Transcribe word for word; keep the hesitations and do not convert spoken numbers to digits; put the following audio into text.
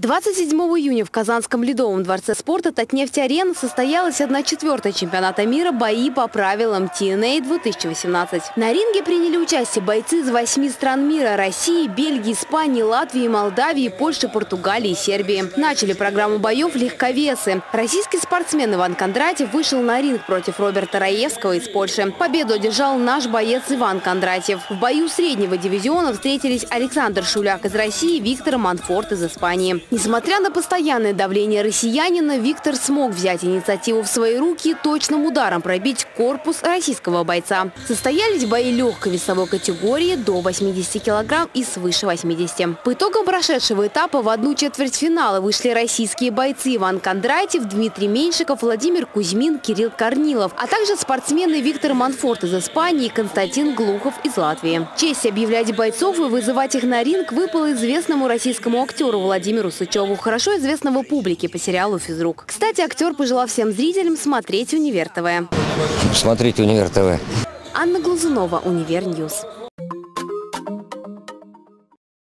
двадцать седьмого июня в Казанском ледовом дворце спорта «Татнефть-Арена» состоялась одна четвертая чемпионата мира «Бои по правилам Ти Эн Эй две тысячи восемнадцать». На ринге приняли участие бойцы из восьми стран мира – России, Бельгии, Испании, Латвии, Молдавии, Польши, Португалии и Сербии. Начали программу боев легковесы. Российский спортсмен Иван Кондратьев вышел на ринг против Роберта Раевского из Польши. Победу одержал наш боец Иван Кондратьев. В бою среднего дивизиона встретились Александр Шуляк из России и Виктор Монфорт из Испании. Несмотря на постоянное давление россиянина, Виктор смог взять инициативу в свои руки и точным ударом пробить корпус российского бойца. Состоялись бои легкой весовой категории до восьмидесяти килограмм и свыше восьмидесяти. По итогам прошедшего этапа в одну четвертьфинала вышли российские бойцы Иван Кондратьев, Дмитрий Меньшиков, Владимир Кузьмин, Кирилл Корнилов, а также спортсмены Виктор Монфорт из Испании и Константин Глухов из Латвии. Честь объявлять бойцов и вызывать их на ринг выпала известному российскому актеру Владимиру Сычеву, хорошо известного публике по сериалу «Физрук». Кстати, актер пожелал всем зрителям смотреть «Универ ТВ». Смотрите «Универ ТВ». Анна Глазунова, Универньюз.